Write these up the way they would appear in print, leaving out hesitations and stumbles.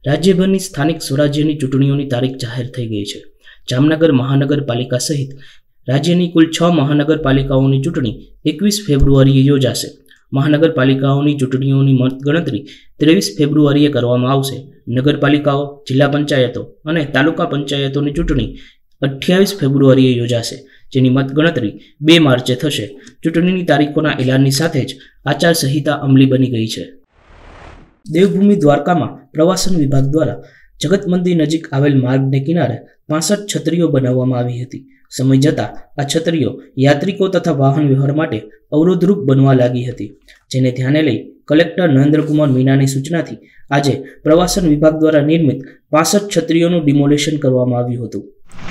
રાજ્યભરની સ્થાનિક સ્વરાજ્યની ચૂંટણીઓની તારીખ જાહેર થઈ ગઈ છે। જામનગર મહાનગરપાલિકા સહિત રાજ્યની કુલ 6 મહાનગરપાલિકાઓની ચૂંટણી 21 ફેબ્રુઆરીએ યોજાશે। મહાનગરપાલિકાઓની ચૂંટણીઓની મતગણતરી 23 ફેબ્રુઆરીએ કરવામાં આવશે। નગરપાલિકાઓ, જિલ્લા પંચાયતો અને તાલુકા પંચાયતોની ચૂંટણી 28 ફેબ્રુઆરીએ યોજાશે, જેની મતગણતરી 2 માર્ચે થશે। ચૂંટણીની તારીખોના એલાનની સાથે જ આચારસંહિતા અમલી બની ગઈ છે। દેવભૂમિ દ્વારકામાં પ્રવાસન વિભાગ દ્વારા જગત મંદિર નજીક આવેલ માર્ગને કિનારે 65 છત્રીઓ બનાવવામાં આવી હતી। સમય જતાં આ છત્રીઓ યાત્રિકો તથા વાહન વ્યવહાર માટે અવરોધરૂપ બનવા લાગી હતી, જેને ધ્યાને લઈ કલેક્ટર નરેન્દ્રકુમાર મીનાની સૂચનાથી આજે પ્રવાસન વિભાગ દ્વારા નિર્મિત 65 છત્રીઓનું ડિમોલેશન કરવામાં આવ્યું હતું।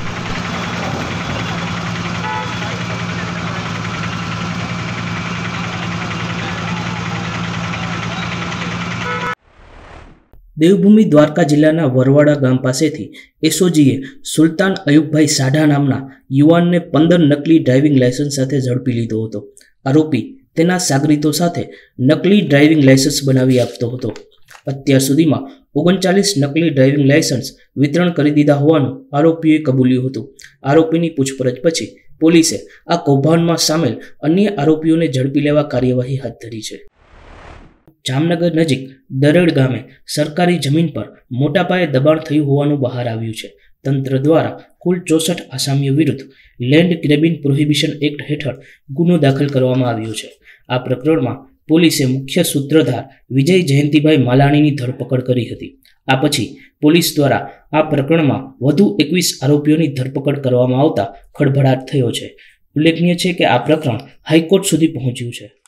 દેવભૂમિ દ્વારકા જિલ્લાના વરવાડા ગામ પાસેથી એસઓજીએ સુલતાન અયુબભાઈ સાઢા નામના યુવાનને 15 નકલી ડ્રાઇવિંગ લાયસન્સ સાથે ઝડપી લીધો હતો। આરોપી તેના સાગરીતો સાથે નકલી ડ્રાઇવિંગ લાયસન્સ બનાવી આપતો હતો। અત્યાર સુધીમાં 39 નકલી ડ્રાઇવિંગ લાયસન્સ વિતરણ કરી દીધા હોવાનું આરોપીએ કબૂલ્યું હતું। આરોપીની પૂછપરછ પછી પોલીસે આ કૌભાંડમાં સામેલ અન્ય આરોપીઓને ઝડપી લેવા કાર્યવાહી હાથ ધરી છે। જામનગર નજીક દરેડ ગામે સરકારી જમીન પર મોટા પાયે દબાણ થયું હોવાનું બહાર આવ્યું છે। તંત્ર દ્વારા કુલ 64 આસામીઓ વિરુદ્ધ લેન્ડ ગ્રેબિંગ પ્રોહિબિશન એક્ટ હેઠળ ગુનો દાખલ કરવામાં આવ્યો છે। આ પ્રકરણમાં પોલીસે મુખ્ય સૂત્રધાર વિજય જયંતિભાઈ માલાણીની ધરપકડ કરી હતી। આ પછી પોલીસ દ્વારા આ પ્રકરણમાં વધુ 21 આરોપીઓની ધરપકડ કરવામાં આવતા ખળભળાટ થયો છે। ઉલ્લેખનીય છે કે આ પ્રકરણ હાઈકોર્ટ સુધી પહોંચ્યું છે।